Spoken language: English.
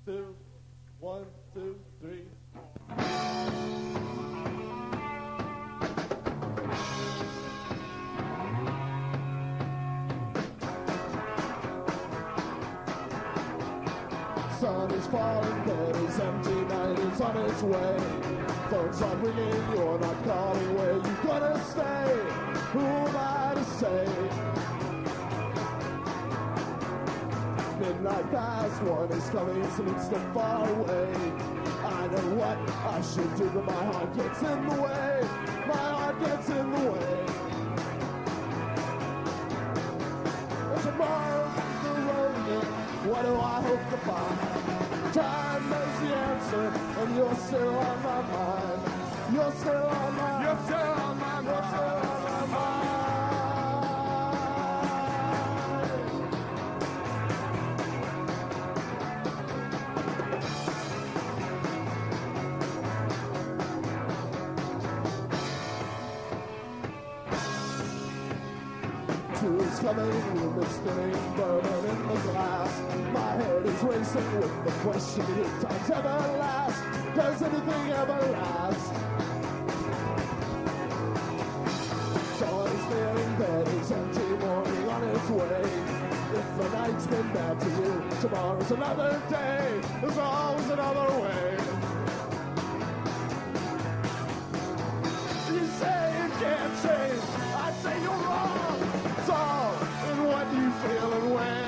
two, 1, 2, 3. Sun is falling, bed is empty, night is on its way. Phones are ringing, you're not calling, where you gonna stay? Who am I to say? Midnight past, one is coming, sleeps so far away. I know what I should do, but my heart gets in the way. My heart gets in the way. Tomorrow's the road, what do I hope to find? Time knows the answer, and you're still on my mind. You're still on my mind. You're still on my mind. You're still on my mind. Two is coming, room is spinning, burning in the glass. My head is racing with the question if time's ever last. Does anything ever last? Dawn is nearing, bed is empty, morning on its way. If the night's been bad to you, tomorrow's another day. There's always another way. You say you can't change, I say you're wrong. It's all in what you feel and when.